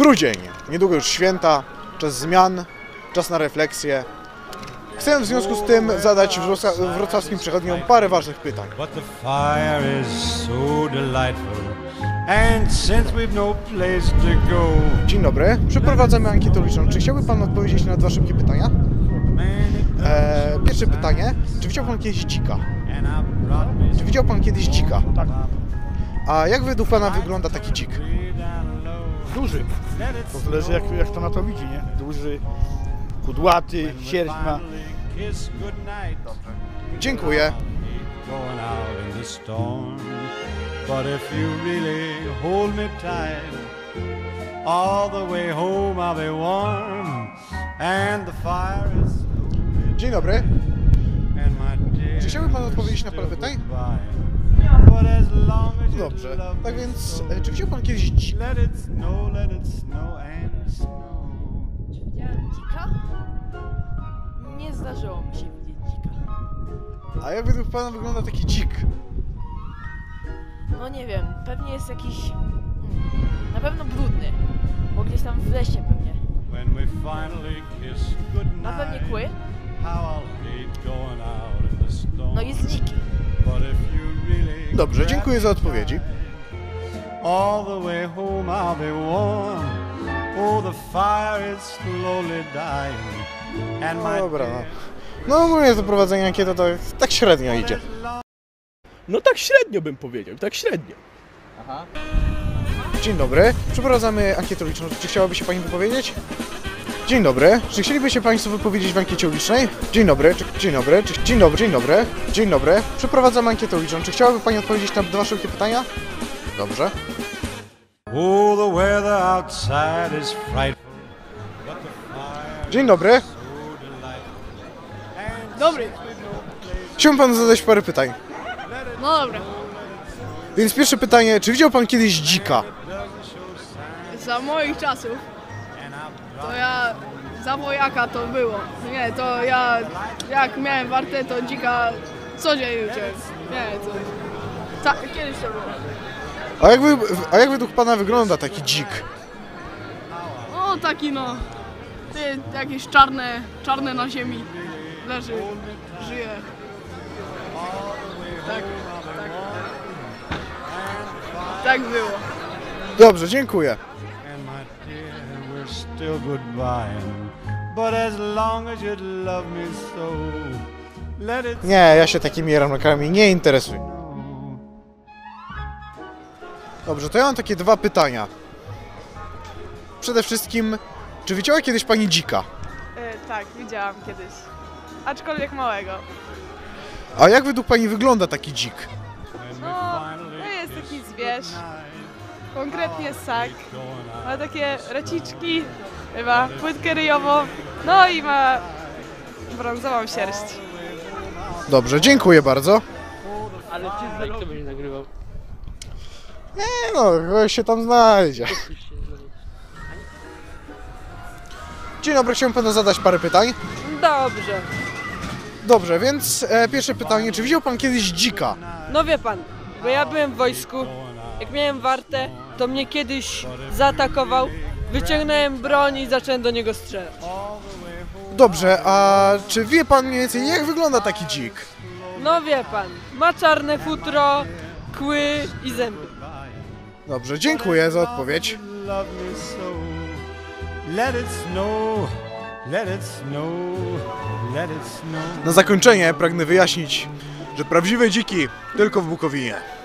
Grudzień. Niedługo już święta, czas zmian, czas na refleksję. Chcę w związku z tym zadać wrocławskim przechodniom parę ważnych pytań. Dzień dobry, przeprowadzamy ankietę uliczną. Czy chciałby Pan odpowiedzieć na dwa szybkie pytania? Pierwsze pytanie, czy widział Pan kiedyś dzika? Czy widział Pan kiedyś dzika? Tak. A jak według Pana wygląda taki dzik? Duży. To zależy jak to na to widzi, nie? Duży, kudłaty, sierść ma. Dziękuję. Dzień dobry. Czy chciałby Pan odpowiedzieć na parę pytań? Dobrze. Tak więc, czy widział Pan kiedyś dzika? Czy widziałem dzika? Nie zdarzyło mi się widzieć dzika. A jak według Pana wygląda taki dzik? No nie wiem, pewnie jest jakiś... na pewno brudny. Bo gdzieś tam w lesie pewnie. Ma pewnie kły. No i zniki. Dobrze, dziękuję za odpowiedzi. All the way home I'll be warm. Oh, the fire is slowly dying. And my Dobra, no. No ogólnie to prowadzenie ankiety to tak średnio idzie. No tak średnio bym powiedział, tak średnio. Dzień dobry, przeprowadzamy ankietę uliczną. Czy chciałaby się Pani wypowiedzieć? Dzień dobry, czy chcieliby się Państwo wypowiedzieć w ankiecie ulicznej? Dzień dobry, dzień dobry, dzień dobry. Przeprowadzamy ankietę uliczną. Czy chciałaby Pani odpowiedzieć na dwa szybkie pytania? Dobrze. oh, the weather outside is frightful. Dzień dobry. Dobry. Chciałbym Panu zadać parę pytań. No dobra. Więc pierwsze pytanie, czy widział Pan kiedyś dzika? Za moich czasów to ja za wojaka to było. Nie, to ja jak miałem wartę, to dzika codziennie uciekłem. Nie, to kiedyś to było. A jak według Pana wygląda taki dzik? No taki no. Ty jakieś czarne na ziemi leży, żyje. Tak było. Dobrze, dziękuję. And my dear, we're still goodbying. But as long as you love me so, let it Nie, ja się takimi ramkami nie interesuję. Dobrze, to ja mam takie dwa pytania. Przede wszystkim, czy widziała kiedyś Pani dzika? Tak, widziałam kiedyś. Aczkolwiek małego. A jak według Pani wygląda taki dzik? No, to jest taki zwierz. Konkretnie ssak. Ma takie raciczki, ma płytkę ryjową, no i ma brązową sierść. Dobrze, dziękuję bardzo. Ale ty kto będzie nagrywał? Nie no, ktoś się tam znajdzie. Dzień dobry, chciałbym Panu zadać parę pytań. Dobrze. Dobrze, więc pierwsze pytanie, czy widział Pan kiedyś dzika? No wie pan, bo ja byłem w wojsku, jak miałem wartę, to mnie kiedyś zaatakował, wyciągnąłem broń i zacząłem do niego strzelać. Dobrze, a czy wie Pan mniej więcej jak wygląda taki dzik? No wie pan, ma czarne futro, kły i zęby. Dobrze, dziękuję za odpowiedź. love me so. Let it snow, let it snow, let it snow. Na zakończenie pragnę wyjaśnić, że prawdziwe dziki tylko w Bukowinie.